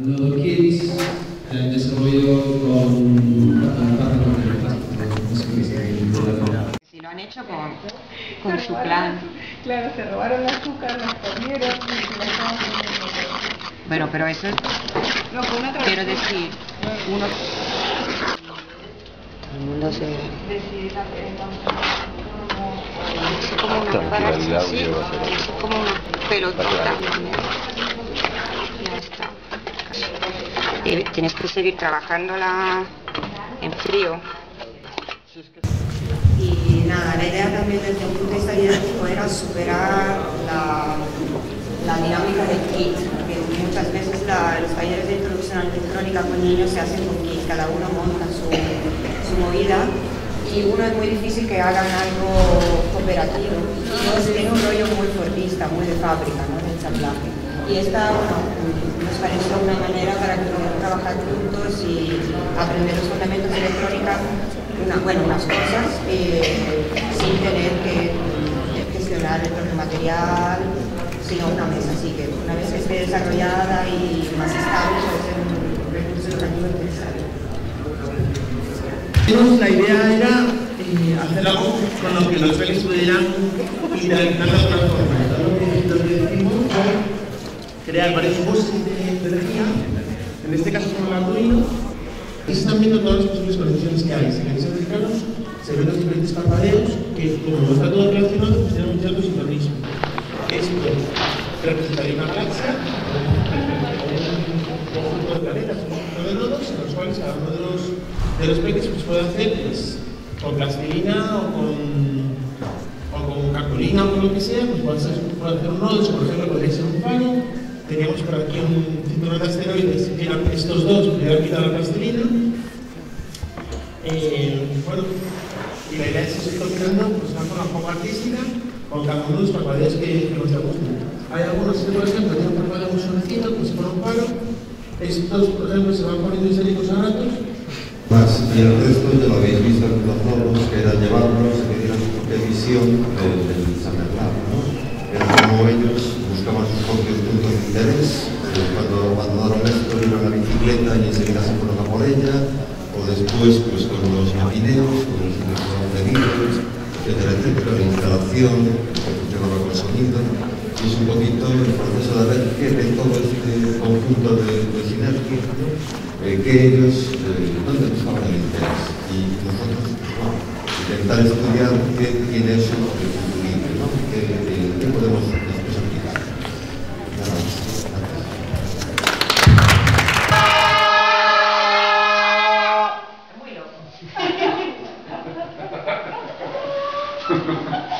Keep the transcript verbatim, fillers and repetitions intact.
Nodo Kids en desarrollo con Si lo han hecho con, con su plan. Claro, se robaron el azúcar, las comieron y las estaban comiendo. Bueno, pero eso es, No, fue una quiero decir, uno... El mundo se... Decidí también, Es como una paracha así, es como una pelotita. Ya está. Y tienes que seguir trabajándola en frío. Y nada, la idea también desde un punto de vista didáctico era superar la, la dinámica del kit, porque muchas veces la, los talleres de introducción a la electrónica con niños se hacen con kit, cada uno monta su, su movida y uno es muy difícil que hagan algo cooperativo y dos tiene un rollo muy fuertista, muy de fábrica, ¿no? De ensamblaje. Y esta, bueno, nos pareció una manera para que pudieran trabajar juntos y aprender los fundamentos de electrónica, una, bueno, unas cosas, eh, sin tener que gestionar el propio material, sino una mesa. Así que una vez que esté desarrollada y más estable, puede ser un recurso educativo interesante. La idea era eh, hacer algo con lo que los peques pudieran interactuar de alguna forma. Entonces, lo que decimos fue crear varios buses de energía, en este caso con el Arduino, y se están viendo todas las posibles conexiones que hay. Si queréis acercaros, se ven los diferentes parpadeos que, como está todo relacionado, pues tienen un cierto sincronismo. Esto representaría una galaxia, un conjunto de planetas, un conjunto de nodos, en los cuales cada uno de los, de los peques pues, puede hacer pues, con plastilina o con, o con cartulina o con lo que sea, pues puede hacer, puede hacer un nodo, por ejemplo, podría ser un faro. Teníamos por aquí un cinturón de asteroides que eran estos dos, que le han quitado la plastilina. Eh, bueno, y la idea es ir combinando pues, una forma un poco artística con cada uno de los parpadeos que, que nos gusten. Hay algunos que, por ejemplo, tienen un parpadeo muy suavecito, pues con un palo. Estos, por ejemplo, se van poniendo iséricos a ratos. Más, y el resto ya lo habéis visto en los nodos, que era llevarlos, que dieran su propia visión del, del Summer Lab, ¿no? Era como ellos buscaban sus propios puntos de interés, eh, cuando abandonaron esto iban a la bicicleta y enseguida se fueron a por ella, o después pues con los maquineros, con los de vídeos, etcétera, etcétera, la instalación, que funcionaba con sonido, y es un poquito el proceso de ver qué de todo este conjunto de, de sinergia, ¿no? eh, que ellos, eh, dónde buscaban el interés, y nosotros, bueno, intentar estudiar qué tiene eso de libre, ¿no? ¿Qué, qué podemos después aplicar? Nada más. Muy loco.